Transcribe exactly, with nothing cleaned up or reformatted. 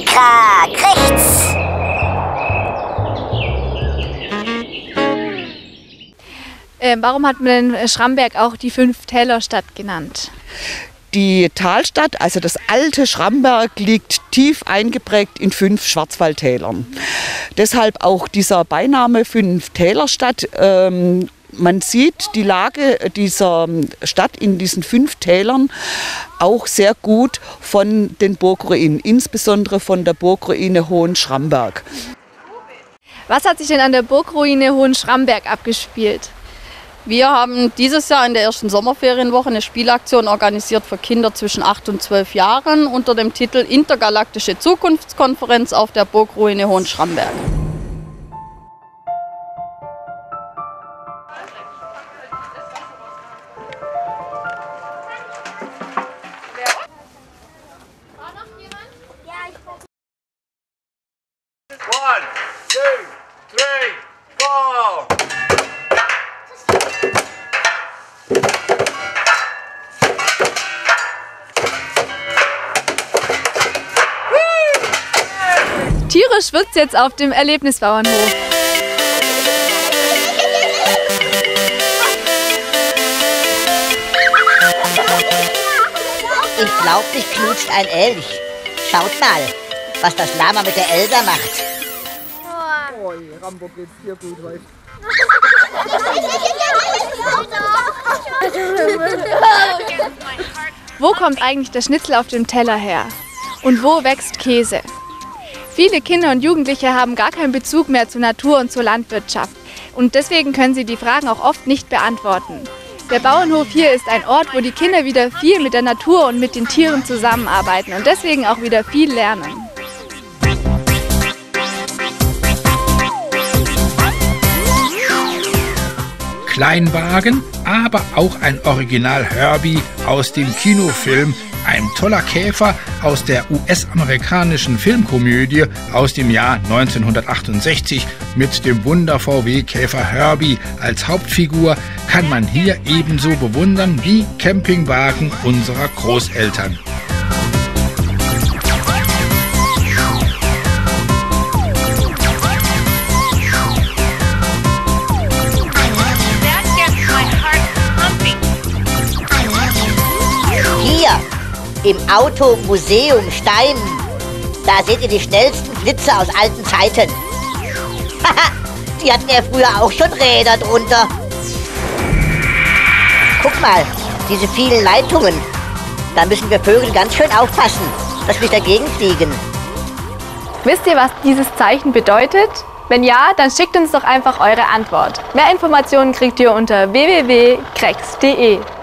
K Krechts. Äh, warum hat man denn Schramberg auch die Fünf-Täler-Stadt genannt? Die Talstadt, also das alte Schramberg, liegt tief eingeprägt in fünf Schwarzwaldtälern. Deshalb auch dieser Beiname Fünf-Täler-Stadt. Ähm, man sieht die Lage dieser Stadt in diesen fünf Tälern auch sehr gut von den Burgruinen, insbesondere von der Burgruine Hohenschramberg. Was hat sich denn an der Burgruine Hohenschramberg abgespielt? Wir haben dieses Jahr in der ersten Sommerferienwoche eine Spielaktion organisiert für Kinder zwischen acht und zwölf Jahren unter dem Titel Intergalaktische Zukunftskonferenz auf der Burgruine Hohenschramberg. One, two, three, four. Tierisch wird's jetzt auf dem Erlebnisbauernhof. Ich glaub, mich knutscht ein Elch. Schaut mal, was das Lama mit der Elsa macht. Oh, Rambo geht's dir gut heute. Wo kommt eigentlich der Schnitzel auf dem Teller her? Und wo wächst Käse? Viele Kinder und Jugendliche haben gar keinen Bezug mehr zur Natur und zur Landwirtschaft. Und deswegen können sie die Fragen auch oft nicht beantworten. Der Bauernhof hier ist ein Ort, wo die Kinder wieder viel mit der Natur und mit den Tieren zusammenarbeiten und deswegen auch wieder viel lernen. Kleinwagen, aber auch ein Original Herbie aus dem Kinofilm, ein toller Käfer aus der U S-amerikanischen Filmkomödie aus dem Jahr neunzehnhundertachtundsechzig mit dem Wunder-V W-Käfer Herbie als Hauptfigur kann man hier ebenso bewundern wie Campingwagen unserer Großeltern. Im Automuseum Stein, da seht ihr die schnellsten Flitzer aus alten Zeiten. Haha, die hatten ja früher auch schon Räder drunter. Guck mal, diese vielen Leitungen. Da müssen wir Vögel ganz schön aufpassen, dass wir nicht dagegen fliegen. Wisst ihr, was dieses Zeichen bedeutet? Wenn ja, dann schickt uns doch einfach eure Antwort. Mehr Informationen kriegt ihr unter w w w punkt krechts punkt de.